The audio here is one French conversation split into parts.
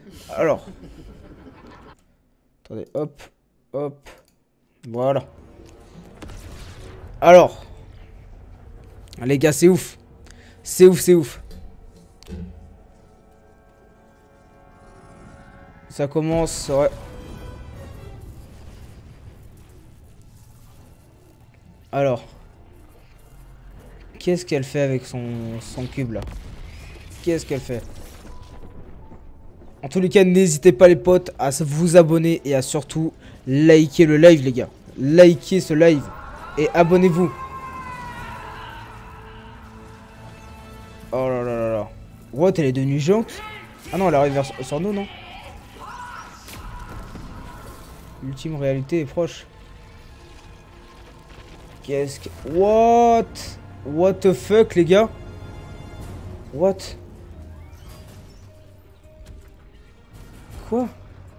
Alors. Attendez, hop, hop. Voilà. Alors. Les gars, c'est ouf. C'est ouf, c'est ouf. Ça commence, ouais. Alors. Qu'est-ce qu'elle fait avec son cube là? Qu'est-ce qu'elle fait? En tous les cas, n'hésitez pas les potes à vous abonner et à surtout liker le live les gars. Likez ce live et abonnez-vous. Oh là là là là. What, elle est devenue géante? Ah non, elle arrive sur nous, non? L'ultime réalité est proche. Qu'est-ce que... What the fuck les gars? What? Quoi?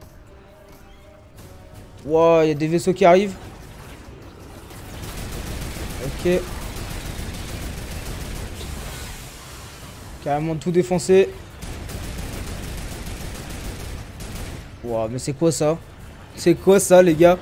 Wow, il y a des vaisseaux qui arrivent. Ok. Carrément tout défoncé. Wow, mais c'est quoi ça? C'est quoi ça les gars?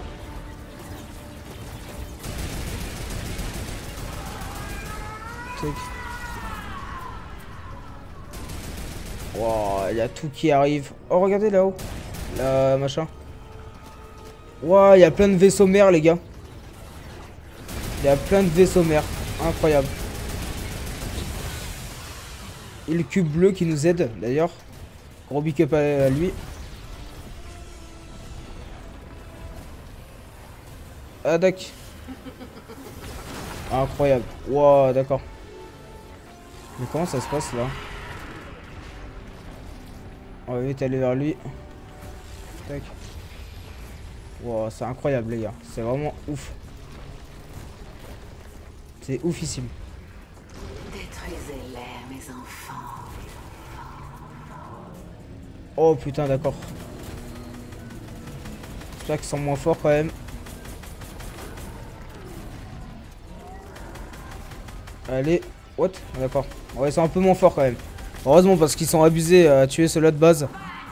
Wow, il y a tout qui arrive. Oh, regardez là-haut. Là, machin. Wow, il y a plein de vaisseaux mers, les gars. Il y a plein de vaisseaux mers. Incroyable. Et le cube bleu qui nous aide, d'ailleurs. Gros big up à lui. Ah, d'accord. Incroyable. Wow, d'accord. Mais comment ça se passe, là? On va vite aller vers lui. Tac. Wow, c'est incroyable les gars. C'est vraiment ouf. C'est oufissime. Détruisez-les, mes enfants. Oh putain, d'accord. J'espère qu'ils sont moins forts quand même. Allez. What? D'accord. Ouais, ils sont un peu moins forts quand même. Heureusement parce qu'ils sont abusés à tuer ceux-là de base.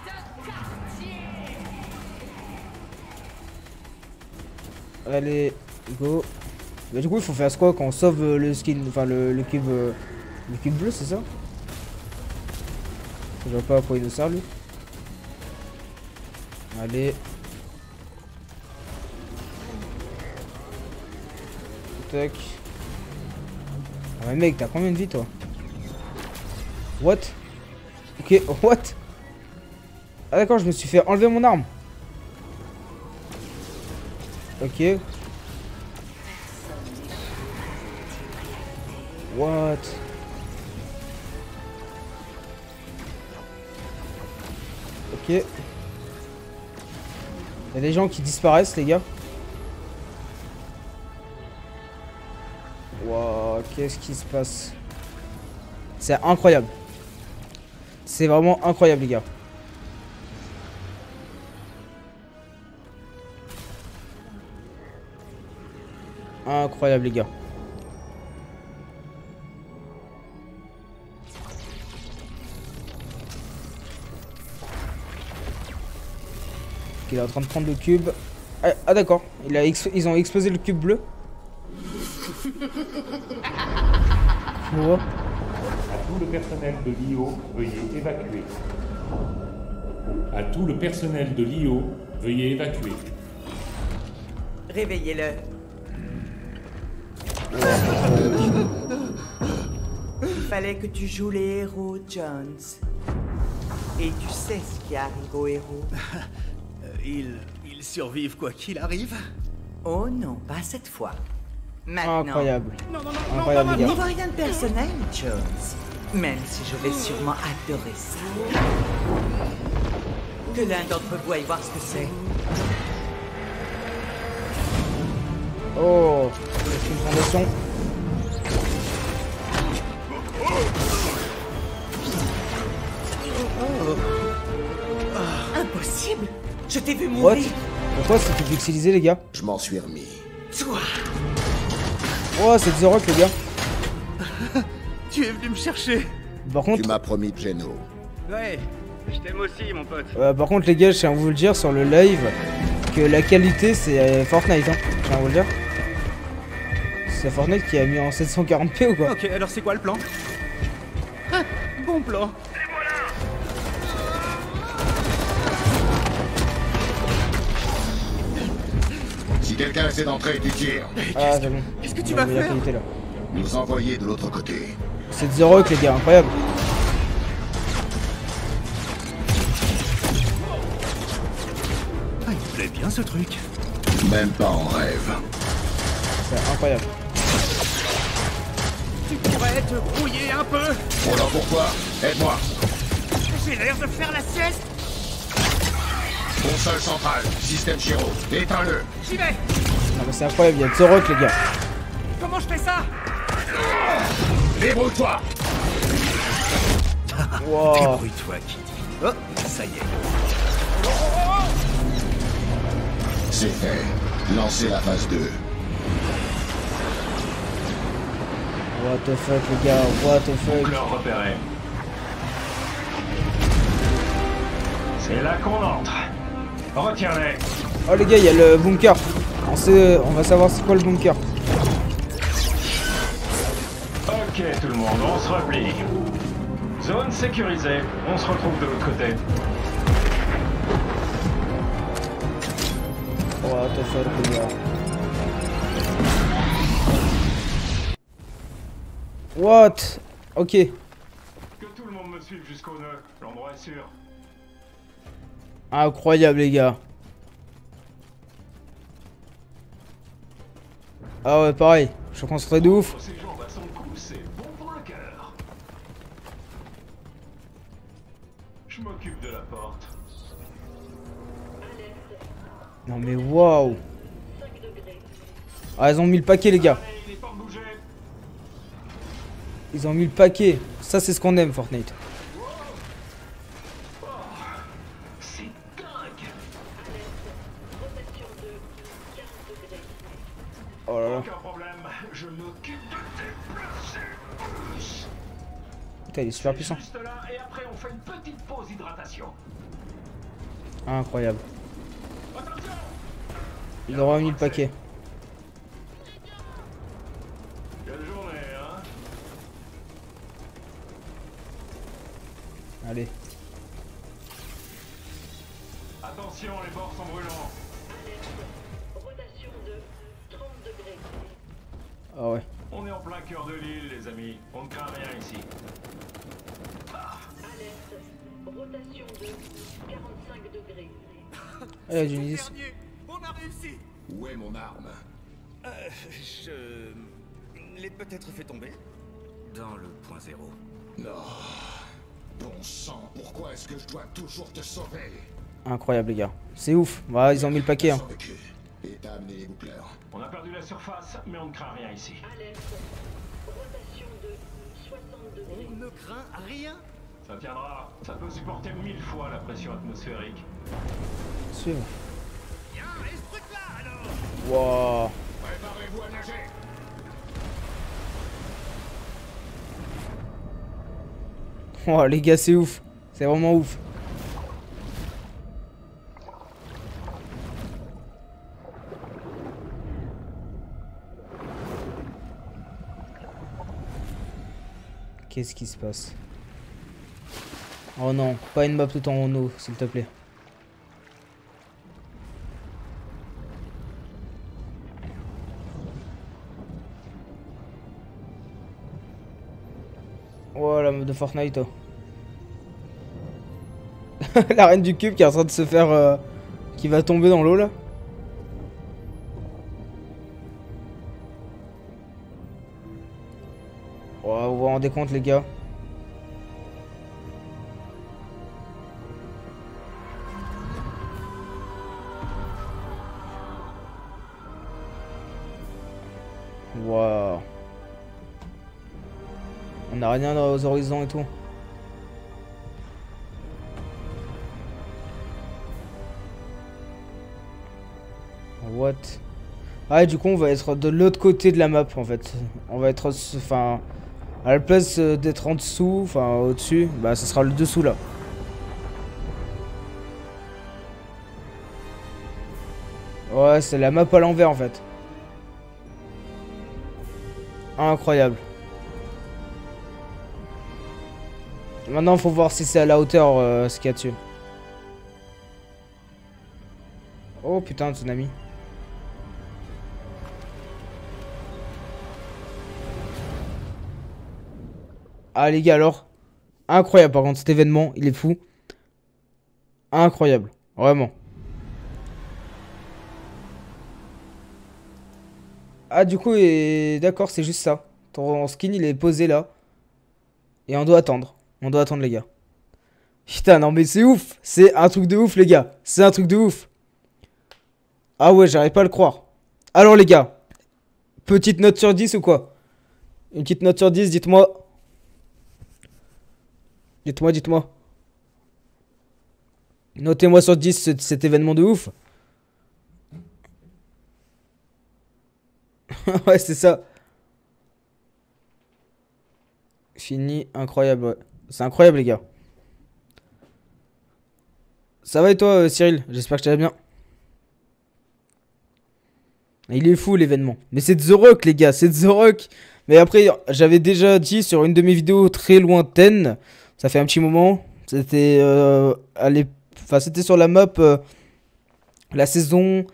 Allez, go. Mais du coup, il faut faire quoi quand on sauve le skin, enfin le cube bleu, c'est ça? Je vois pas à quoi il nous sert lui. Allez. Tac. Ah mais mec, t'as combien de vie toi? What? Ok, what? Ah d'accord, je me suis fait enlever mon arme. Ok. What? Ok. Il y a des gens qui disparaissent les gars. Wow, qu'est-ce qui se passe? C'est incroyable. C'est vraiment incroyable les gars. Incroyable les gars. Il est en train de prendre le cube. Ah d'accord, ils ont explosé le cube bleu. Quoi? À tout le personnel de l'IO, veuillez évacuer. À tout le personnel de l'IO, veuillez évacuer. Réveillez-le. Il fallait que tu joues les héros, Jones. Et tu sais ce qui arrive aux héros. Ils survivent quoi qu'il arrive? Oh non, pas cette fois. Maintenant, Incroyable. Non, Incroyable les n'y gars. voit rien de personnel, Jones. Même si je vais sûrement adorer ça. Que l'un d'entre vous aille voir ce que c'est. Oh, c'est une fondation. Impossible. Je t'ai vu What? mourir. Pourquoi c'est tout pixelisé les gars? Je m'en suis remis. Toi. Oh, c'est The Rock les gars. Tu es venu me chercher. Par Tu contre, m'as promis Geno. Ouais, Je t'aime aussi, mon pote. Par contre, les gars, je tiens à vous le dire sur le live que la qualité c'est Fortnite, hein. Je tiens à vous le dire. C'est Fortnite qui a mis en 740p ou quoi? Ok, alors c'est quoi le plan? Ah, bon plan. Si quelqu'un essaie d'entrer, tu tires. Ah, c'est bon. Qu'est-ce que tu On a vas mis la faire? qualité, là. Nous envoyer de l'autre côté. C'est The Rock, les gars, incroyable. Ah, il me plaît bien ce truc. Même pas en rêve. C'est incroyable. Tu pourrais te brouiller un peu. Bon alors pourquoi? Aide-moi. J'ai l'air de faire la sieste. Console centrale, système Giro. Éteins-le. J'y vais. Non, mais c'est incroyable, il y a The Rock, les gars. Comment je fais ça? Débrouille-toi. Wow. Débrouille-toi, Kitty. Oh, ça y est. C'est fait. Lancez la phase 2. What the fuck, les gars, what the fuck. Leur repéré. C'est là qu'on entre. Retiens-les. Oh, les gars, il y a le bunker. On va savoir c'est quoi le bunker. Ok tout le monde, on se replie. Zone sécurisée, on se retrouve de l'autre côté. What the fuck, les gars. What? Ok. Que tout le monde me suive jusqu'au nœud, l'endroit est sûr. Incroyable, les gars. Ah ouais, pareil. Je suis concentré de ouf. Ces jambes à son cou, c'est bon pour le cœur. Je m'occupe de la porte. Non mais waouh. Ah, ils ont mis le paquet, les gars. Il est temps de bouger. Ils ont mis le paquet. Ça, c'est ce qu'on aime, Fortnite. C'est dingue. Oh là là. Aucun problème, je m'occupe de déplacer. Putain, il est super puissant. Juste là, et après on fait une petite pause hydratation. Incroyable. Attention. Ils ont remis le paquet. Quelle journée, hein? Allez. Attention, les bords sont brûlants. Rotation de 30 degrés. Ah ouais. On est en plein cœur de l'île, les amis. On ne craint rien ici. Alerte. Rotation de 45 degrés. Allez, Genesis. Dernier, on a réussi. Où est mon arme? Je l'ai peut-être fait tomber dans le point zéro. Non. Bon sang, pourquoi est-ce que je dois toujours te sauver? Incroyable, les gars. C'est ouf. Voilà, ils ont mis le paquet. Hein. Survécu. Et t'as amené les boucleurs. On a perdu la surface, mais on ne craint rien ici. Alerte. Rotation de 60 degrés. On ne craint rien. Ça tiendra. Ça peut supporter 1000 fois la pression atmosphérique. Suivre. Bien, et ce truc-là alors. Wow. Préparez-vous à nager. Oh, les gars, c'est ouf. C'est vraiment ouf. Qu'est-ce qui se passe? Oh non, pas une map tout en eau, s'il te plaît. Oh, la map de Fortnite. Oh. La reine du cube qui est en train de se faire... qui va tomber dans l'eau là. Oh, vous vous rendez compte, les gars? Waouh. On a rien aux horizons et tout. What? Ah, et du coup, on va être de l'autre côté de la map en fait. On va être. Enfin. À la place d'être en dessous, enfin au-dessus, bah ce sera le dessous là. Ouais, c'est la map à l'envers en fait. Incroyable. Maintenant, faut voir si c'est à la hauteur ce qu'il y a dessus. Oh putain, tsunami. Ah les gars, alors. Incroyable par contre, cet événement, il est fou. Incroyable, vraiment. Ah du coup, d'accord, c'est juste ça. Ton skin, il est posé là. Et on doit attendre. On doit attendre les gars. Putain, non mais c'est ouf. C'est un truc de ouf les gars. C'est un truc de ouf. Ah ouais, j'arrive pas à le croire. Alors les gars, petite note sur 10 ou quoi? Une petite note sur 10, dites-moi. Dites-moi. Notez-moi sur 10 cet événement de ouf. Ouais, c'est ça. Fini, incroyable, ouais. C'est incroyable, les gars. Ça va et toi, Cyril? J'espère que tu vas bien. Il est fou, l'événement. Mais c'est The Rock, les gars, c'est The Rock. Mais après, j'avais déjà dit sur une de mes vidéos très lointaines, ça fait un petit moment, c'était enfin, c'était sur la map, la saison...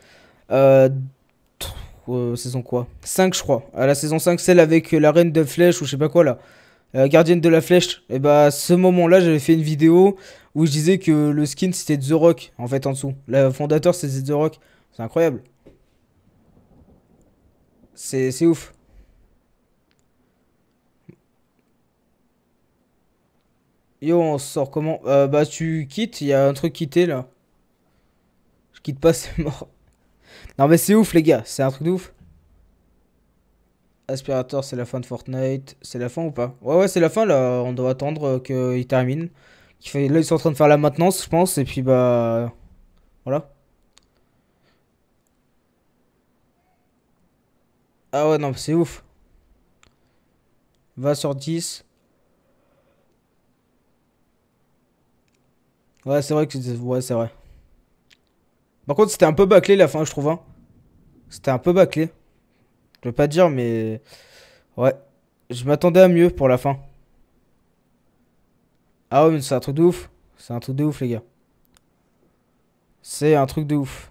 saison quoi? 5 je crois. À la saison 5, celle avec la reine de flèche ou je sais pas quoi là. Gardienne de la flèche. Et bah à ce moment-là, j'avais fait une vidéo où je disais que le skin c'était The Rock en fait en dessous. Le fondateur c'était The Rock. C'est incroyable. C'est ouf. Yo, on sort comment? Bah tu quittes, il y a un truc quitter là. Je quitte pas, c'est mort. Non mais c'est ouf les gars, c'est un truc de ouf. Aspirateur, c'est la fin de Fortnite. C'est la fin ou pas? Ouais, c'est la fin là. On doit attendre qu'il termine. Là, ils sont en train de faire la maintenance, je pense. Et puis, bah. Voilà. Ah ouais, non, c'est ouf. Va sur 10. Ouais, c'est vrai que c'était. Ouais, c'est vrai. Par contre, c'était un peu bâclé la fin, je trouve. Hein. C'était un peu bâclé. Je veux pas dire, mais. Ouais. Je m'attendais à mieux pour la fin. Ah ouais, mais c'est un truc de ouf. C'est un truc de ouf, les gars. C'est un truc de ouf.